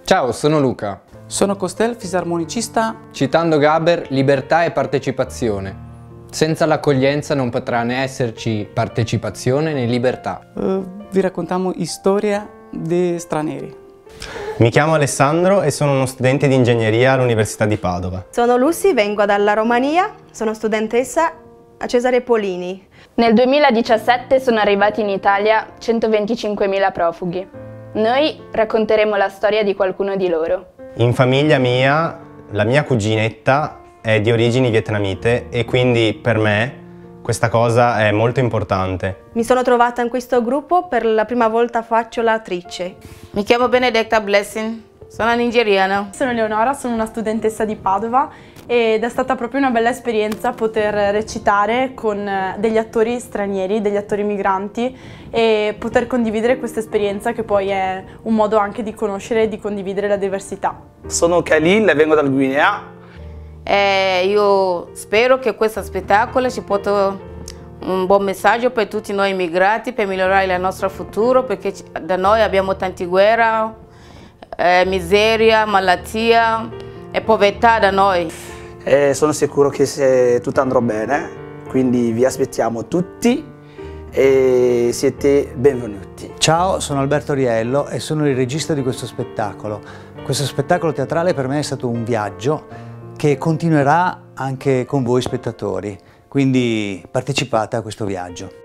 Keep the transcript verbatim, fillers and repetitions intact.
Ciao, sono Luca. Sono Costel, fisarmonicista. Citando Gaber, libertà e partecipazione. Senza l'accoglienza non potrà né esserci partecipazione né libertà. Uh, vi raccontiamo storia di stranieri. Mi chiamo Alessandro e sono uno studente di ingegneria all'Università di Padova. Sono Lucy, vengo dalla Romania, sono studentessa a Cesare Polini. Nel duemiladiciassette sono arrivati in Italia centoventicinquemila profughi. Noi racconteremo la storia di qualcuno di loro. In famiglia mia, la mia cuginetta è di origini vietnamite e quindi per me questa cosa è molto importante. Mi sono trovata in questo gruppo, per la prima volta faccio l'attrice. Mi chiamo Benedetta Blessing, sono nigeriana. Sono Eleonora, sono una studentessa di Padova ed è stata proprio una bella esperienza poter recitare con degli attori stranieri, degli attori migranti e poter condividere questa esperienza che poi è un modo anche di conoscere e di condividere la diversità. Sono Khalil e vengo dal Guinea. E io spero che questo spettacolo ci porti un buon messaggio per tutti noi immigrati per migliorare il nostro futuro, perché da noi abbiamo tante guerre, eh, miseria, malattia e povertà da noi. E sono sicuro che se tutto andrà bene, quindi vi aspettiamo tutti e siete benvenuti. Ciao, sono Alberto Riello e sono il regista di questo spettacolo. Questo spettacolo teatrale per me è stato un viaggio che continuerà anche con voi spettatori, quindi partecipate a questo viaggio.